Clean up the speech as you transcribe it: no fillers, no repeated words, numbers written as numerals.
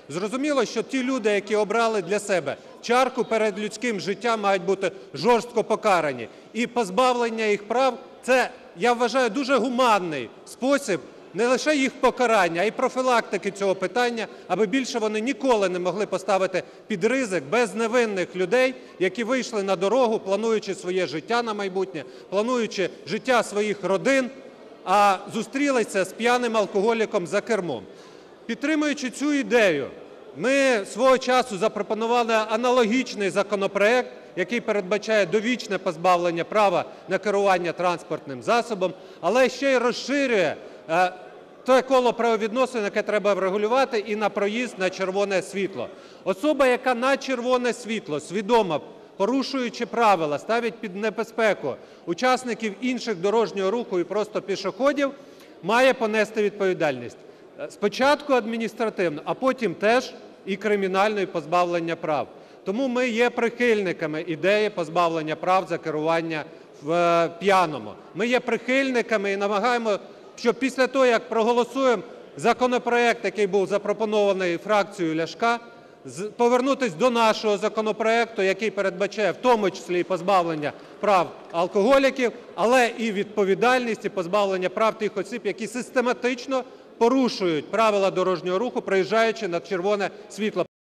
Зрозуміло, що ті люди, які обрали для себе чарку перед людським життям, мають бути жорстко покарані. І позбавлення їх прав – це, я вважаю, дуже гуманний спосіб не лише їх покарання, а й профілактики цього питання, аби більше вони ніколи не могли поставити під ризик безневинних людей, які вийшли на дорогу, плануючи своє життя на майбутнє, плануючи життя своїх родин, а зустрілися з п'яним алкоголіком за кермом. Підтримуючи цю ідею, ми свого часу запропонували аналогічний законопроект, який передбачає довічне позбавлення права на керування транспортним засобом, але ще й розширює те коло правовідносин, яке треба врегулювати, і на проїзд на червоне світло. Особа, яка на червоне світло свідомо, порушуючи правила, ставить під небезпеку учасників інших дорожнього руху і просто пішоходів, має понести відповідальність. Спочатку адміністративну, а потім теж і кримінальну, і позбавлення прав. Тому ми є прихильниками ідеї позбавлення прав за керування в п'яному. Ми є прихильниками і намагаємо, щоб після того, як проголосуємо законопроект, який був запропонований фракцією Ляшка, повернутися до нашого законопроекту, який передбачає в тому числі і позбавлення прав алкоголіків, але і відповідальність, і позбавлення прав тих осіб, які систематично порушують правила дорожнього руху, проїжджаючи на червоне світло.